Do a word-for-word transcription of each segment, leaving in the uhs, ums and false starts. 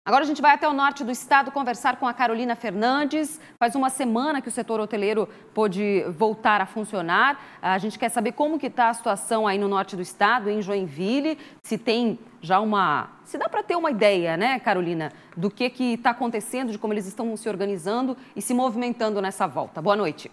Agora a gente vai até o norte do estado conversar com a Carolina Fernandes. Faz uma semana que o setor hoteleiro pôde voltar a funcionar. A gente quer saber como que está a situação aí no norte do estado, em Joinville. Se tem já uma... Se dá para ter uma ideia, né, Carolina, do que que está acontecendo, de como eles estão se organizando e se movimentando nessa volta. Boa noite.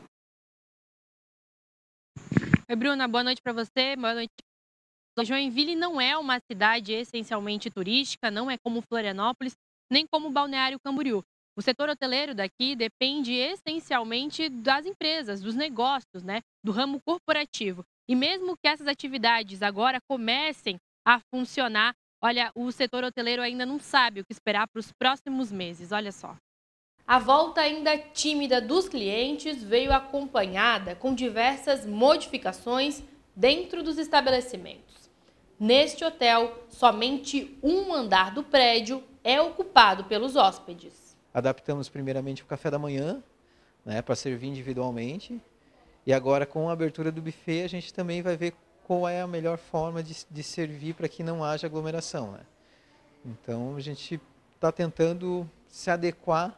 Oi, Bruna. Boa noite para você. Boa noite. Joinville não é uma cidade essencialmente turística, não é como Florianópolis, nem como Balneário Camboriú. O setor hoteleiro daqui depende essencialmente das empresas, dos negócios, né, do ramo corporativo. E mesmo que essas atividades agora comecem a funcionar, olha, o setor hoteleiro ainda não sabe o que esperar para os próximos meses, olha só. A volta ainda tímida dos clientes veio acompanhada com diversas modificações dentro dos estabelecimentos. Neste hotel, somente um andar do prédio é ocupado pelos hóspedes. Adaptamos primeiramente o café da manhã, né, para servir individualmente. E agora, com a abertura do buffet, a gente também vai ver qual é a melhor forma de, de servir para que não haja aglomeração, né? Então, a gente está tentando se adequar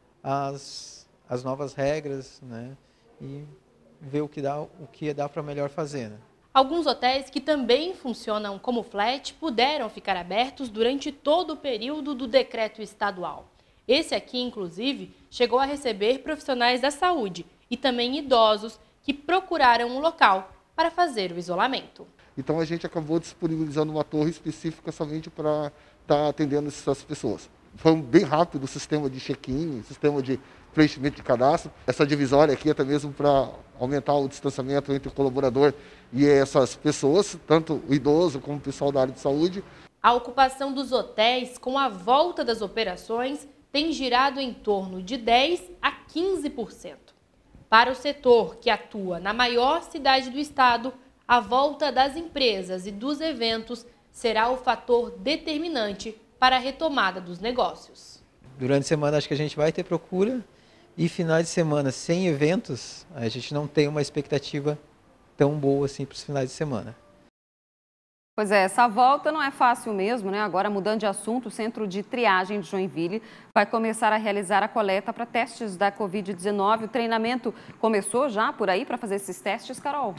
às, às novas regras, né, e ver o que dá, o que dá para melhor fazer, né? Alguns hotéis que também funcionam como flat puderam ficar abertos durante todo o período do decreto estadual. Esse aqui, inclusive, chegou a receber profissionais da saúde e também idosos que procuraram um local para fazer o isolamento. Então a gente acabou disponibilizando uma torre específica somente para estar atendendo essas pessoas. Foi bem rápido o sistema de check-in, sistema de preenchimento de cadastro. Essa divisória aqui é até mesmo para aumentar o distanciamento entre o colaborador e essas pessoas, tanto o idoso como o pessoal da área de saúde. A ocupação dos hotéis com a volta das operações tem girado em torno de dez a quinze por cento. Para o setor que atua na maior cidade do estado, a volta das empresas e dos eventos será o fator determinante para a retomada dos negócios. Durante a semana acho que a gente vai ter procura e finais de semana sem eventos, a gente não tem uma expectativa tão boa assim para os finais de semana. Pois é, essa volta não é fácil mesmo, né? Agora, mudando de assunto, o Centro de Triagem de Joinville vai começar a realizar a coleta para testes da covid dezenove. O treinamento começou já por aí para fazer esses testes, Carol?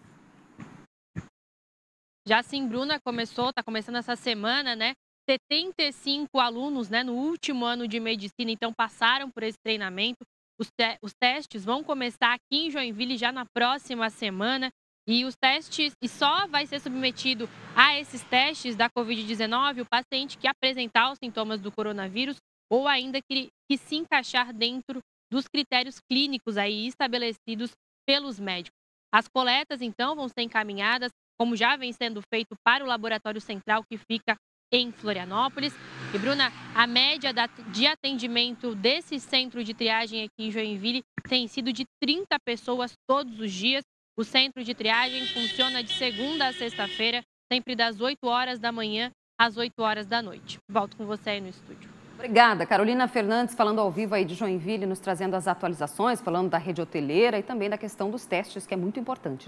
Já sim, Bruna, começou, está começando essa semana, né? setenta e cinco alunos, né, no último ano de medicina, então passaram por esse treinamento. Os, te os testes vão começar aqui em Joinville já na próxima semana. E os testes, e só vai ser submetido a esses testes da covid dezenove o paciente que apresentar os sintomas do coronavírus ou ainda que, que se encaixar dentro dos critérios clínicos aí estabelecidos pelos médicos. As coletas, então, vão ser encaminhadas, como já vem sendo feito, para o Laboratório Central, que fica em Florianópolis. E, Bruna, a média de atendimento desse centro de triagem aqui em Joinville tem sido de trinta pessoas todos os dias. O centro de triagem funciona de segunda a sexta-feira, sempre das oito horas da manhã às oito horas da noite. Volto com você aí no estúdio. Obrigada. Carolina Fernandes falando ao vivo aí de Joinville, nos trazendo as atualizações, falando da rede hoteleira e também da questão dos testes, que é muito importante.